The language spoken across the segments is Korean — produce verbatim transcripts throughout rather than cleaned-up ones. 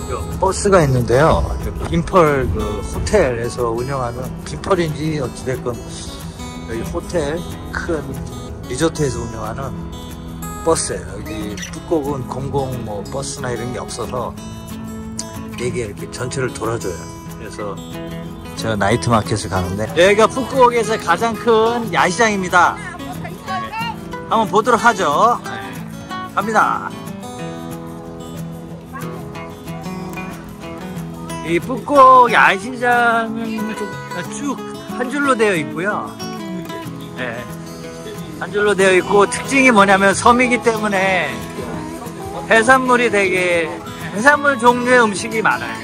버스가 있는데요. 빈펄 그 호텔에서 운영하는, 빈펄인지 어찌됐건 여기 호텔 큰 리조트에서 운영하는 버스예요. 여기 북곡은 공공 뭐 버스나 이런 게 없어서 이게 이렇게 전체를 돌아줘요. 그래서 제가 나이트 마켓을 가는데, 여기가 북곡에서 가장 큰 야시장입니다. 한번 보도록 하죠. 갑니다. 이 북곡 야시장은 쭉 한 줄로 되어 있고요. 네, 한 줄로 되어 있고, 특징이 뭐냐면 섬이기 때문에 해산물이 되게, 해산물 종류의 음식이 많아요.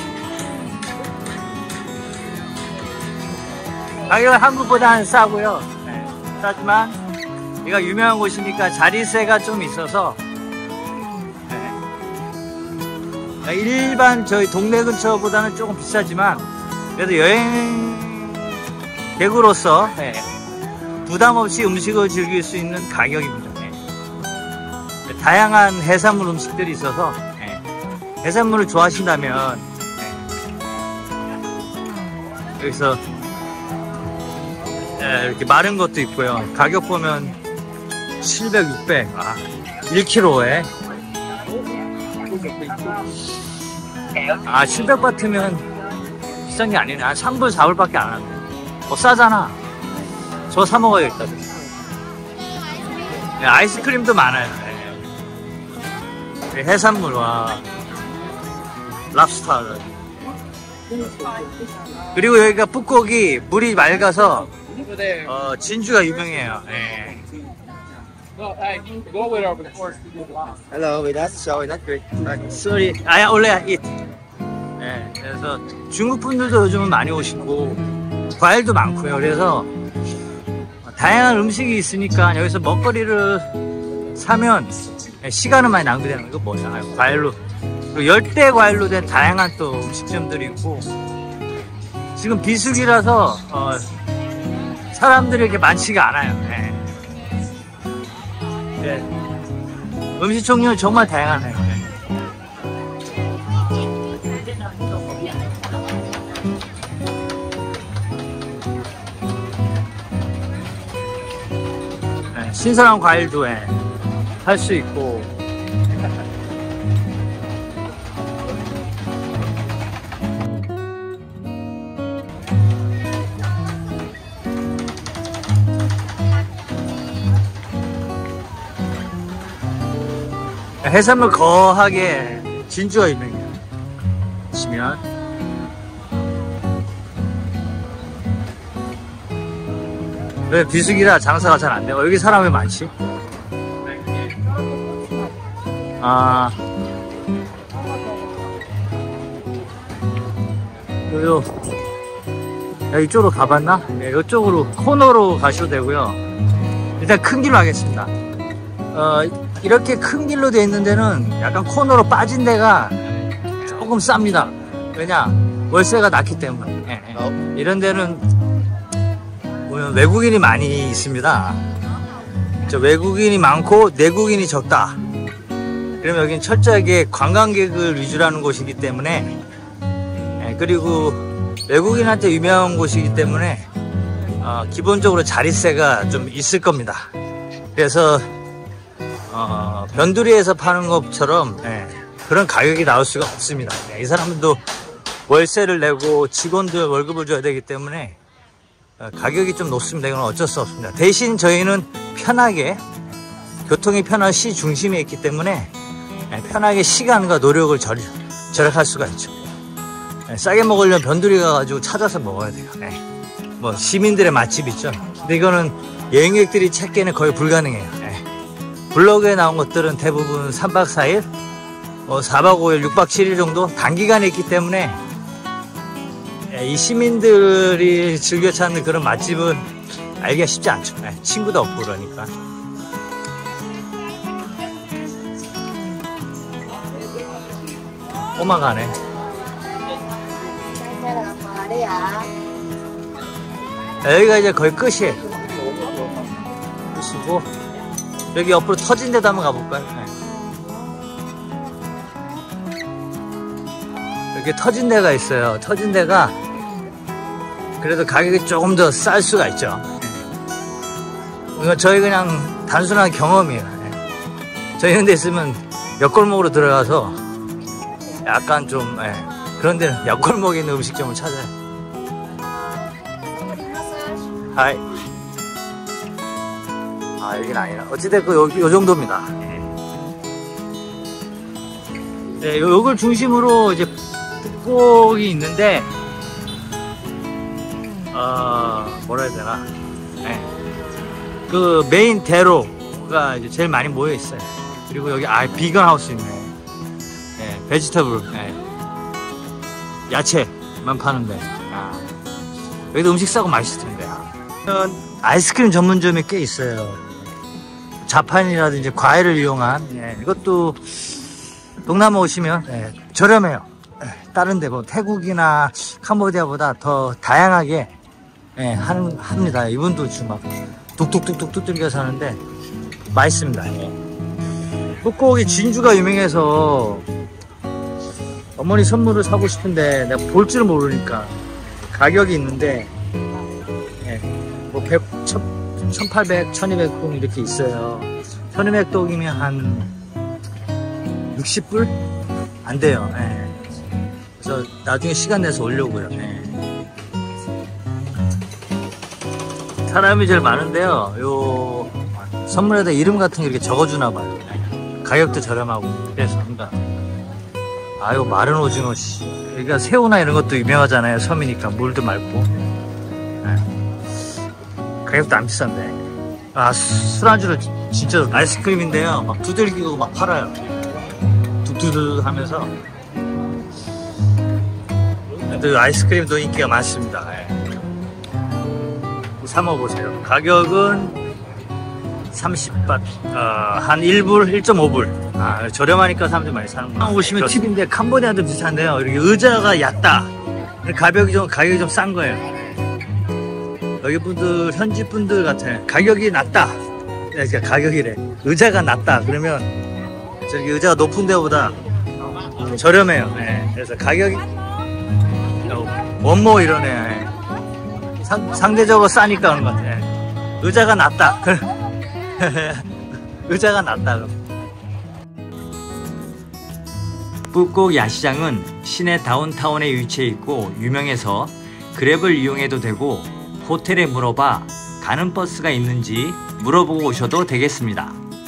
가격은 한국보다는 싸고요. 네, 싸지만 여기가 유명한 곳이니까 자리세가 좀 있어서, 네, 일반 저희 동네 근처보다는 조금 비싸지만 그래도 여행객으로서, 네, 부담없이 음식을 즐길 수 있는 가격입니다. 네. 다양한 해산물 음식들이 있어서, 네, 해산물을 좋아하신다면, 네, 여기서 네, 이렇게 마른 것도 있고요. 가격 보면 칠백, 육백, 아, 일 킬로그램에 아, 칠백 바트면 비싼 게 아니네. 한 삼 불, 사 불밖에 안 하네. 어, 싸잖아. 저 사 먹어야겠다. 네, 아이스크림도 많아요. 네. 해산물과 랍스터. 그리고 여기가 북곡이 물이 맑아서 어, 진주가 유명해요. 네. Hello, with us, so not great. Sorry, I only eat. 네, 그래서 중국 분들도 요즘은 많이 오시고 과일도 많고요. 그래서 다양한 음식이 있으니까 여기서 먹거리를 사면 시간은 많이 낭비되는 거. 이거 뭐냐? 과일로, 그리고 열대 과일로 된 다양한 또 음식점들이 있고, 지금 비수기라서 어, 사람들이 이렇게 많지가 않아요. 네. 네. 음식 종류는 정말 다양하네요. 네. 네, 신선한 과일도 네, 할 수 있고, 해산물 거하게 진주가 유명해요. 보시면 왜 비수기라 장사가 잘 안 돼요. 여기 사람이 많지? 아, 요, 요, 이쪽으로 가봤나? 네, 이쪽으로 코너로 가셔도 되고요. 일단 큰 길로 하겠습니다. 어, 이렇게 큰 길로 되어 있는 데는 약간 코너로 빠진 데가 조금 쌉니다. 왜냐? 월세가 낮기 때문에. 예, 예. 이런 데는 보면 외국인이 많이 있습니다. 저 외국인이 많고 내국인이 적다. 그러면 여기는 철저하게 관광객을 위주로 하는 곳이기 때문에, 예, 그리고 외국인한테 유명한 곳이기 때문에 어, 기본적으로 자릿세가 좀 있을 겁니다. 그래서 어, 변두리에서 파는 것처럼, 예, 그런 가격이 나올 수가 없습니다. 예, 이 사람들도 월세를 내고 직원들 월급을 줘야 되기 때문에 어, 가격이 좀 높습니다. 이건 어쩔 수 없습니다. 대신 저희는 편하게, 교통이 편한 시 중심에 있기 때문에 예, 편하게 시간과 노력을 절, 절약할 수가 있죠. 예, 싸게 먹으려면 변두리 가가지고 찾아서 먹어야 돼요. 예, 뭐 시민들의 맛집 있죠. 근데 이거는 여행객들이 찾기에는 거의 불가능해요. 블로그에 나온 것들은 대부분 삼 박 사 일, 어, 사 박 오 일, 육 박 칠 일 정도 단기간에 있기 때문에 이 시민들이 즐겨 찾는 그런 맛집은 알기가 쉽지 않죠. 친구도 없고 그러니까. 꼬마가네. 여기가 이제 거의 끝이에요. 끝이고, 여기 옆으로 터진 데도 한번 가볼까요? 네. 이렇게 터진 데가 있어요. 터진 데가 그래도 가격이 조금 더 쌀 수가 있죠. 이건 저희 그냥 단순한 경험이에요. 저희 이런 데 있으면 옆골목으로 들어가서 약간 좀 예, 그런 데는 옆골목에 있는 음식점을 찾아요. 하이. 아 여긴 아니라 어찌됐건 요, 요 정도입니다. 네, 요, 요걸 중심으로 이제 북곡이 있는데 어 뭐라 해야 되나 네. 그 메인 대로가 이제 제일 많이 모여 있어요. 그리고 여기 아 비건 하우스 있네. 네, 베지터블 네. 야채만 파는데 아, 여기도 음식 싸고 맛있을 텐데. 아이스크림 전문점이 꽤 있어요. 자판이라든지 과일을 이용한 예, 이것도 동남아 오시면 예, 저렴해요. 예, 다른 데 뭐 태국이나 캄보디아보다 더 다양하게 예, 하는, 합니다. 이분도 지금 막 뚝뚝뚝뚝 두들겨 사는데 맛있습니다. 예. 북곡이 진주가 유명해서 어머니 선물을 사고 싶은데 내가 볼 줄 모르니까 가격이 있는데 예, 뭐 백, 천팔백, 천이백 동 이렇게 있어요. 천이백 동이면 한 육십 불? 안 돼요. 예. 그래서 나중에 시간 내서 오려고요. 예. 사람이 제일 많은데요. 요 선물에다 이름 같은 거 이렇게 적어주나 봐요. 가격도 저렴하고 그래서 합니다. 아유 마른 오징어 씨. 여기가 새우나 이런 것도 유명하잖아요. 섬이니까 물도 맑고. 예. 가격도 안 비싼데. 아 술안주로 진짜 아이스크림인데요. 막 두들기고 막 팔아요. 두두두 하면서. 근데 아이스크림도 인기가 많습니다. 예. 사 먹어보세요. 가격은 삼십 바 어, 한 일 불, 일 점 오 불. 아, 저렴하니까 사람들이 많이 사는 거예요. 보시면 팁인데 캄보디아도 비슷한데요. 이렇게 의자가 얕다. 가격이 좀 가격이 좀 싼 거예요. 여기 분들 현지 분들 같아요. 가격이 낮다. 그러니까 가격이래. 의자가 낮다. 그러면 저기 의자가 높은 데보다 저렴해요. 네. 그래서 가격이 원모 이러네. 네. 상, 상대적으로 싸니까 그런 것 같아. 네. 의자가 낮다. 의자가 낮다. 북곡 야시장은 시내 다운타운에 위치해 있고 유명해서 그랩을 이용해도 되고 호텔에 물어봐 가는 버스가 있는지 물어보고 오셔도 되겠습니다.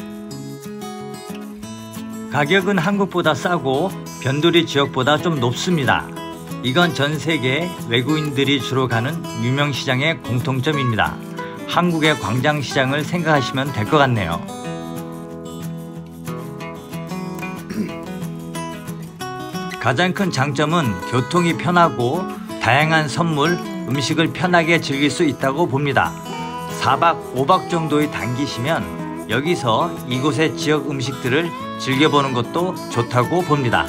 가격은 한국보다 싸고 변두리 지역보다 좀 높습니다. 이건 전 세계 외국인들이 주로 가는 유명 시장의 공통점입니다. 한국의 광장시장을 생각하시면 될 것 같네요. 가장 큰 장점은 교통이 편하고 다양한 선물, 음식을 편하게 즐길 수 있다고 봅니다. 사 박 오 박 정도의 단기시면 여기서 이곳의 지역 음식들을 즐겨보는 것도 좋다고 봅니다.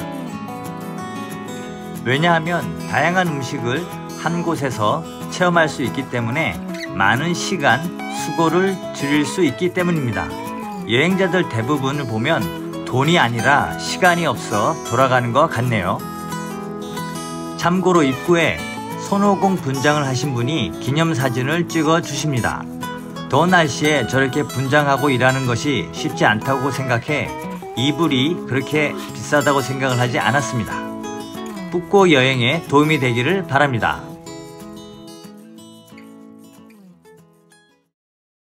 왜냐하면 다양한 음식을 한 곳에서 체험할 수 있기 때문에 많은 시간, 수고를 줄일 수 있기 때문입니다. 여행자들 대부분을 보면 돈이 아니라 시간이 없어 돌아가는 것 같네요. 참고로 입구에 손오공 분장을 하신 분이 기념사진을 찍어 주십니다. 더운 날씨에 저렇게 분장하고 일하는 것이 쉽지 않다고 생각해 이불이 그렇게 비싸다고 생각을 하지 않았습니다. 북곡 여행에 도움이 되기를 바랍니다.